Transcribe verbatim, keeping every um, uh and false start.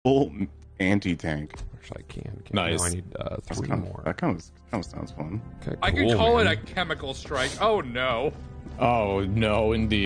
full anti-tank. Actually, I can. can Nice. No, I need uh, three Kind of, more. that kind of kind of sounds fun. Okay, I could cool, call man. it a chemical strike. Oh no. Oh no, indeed.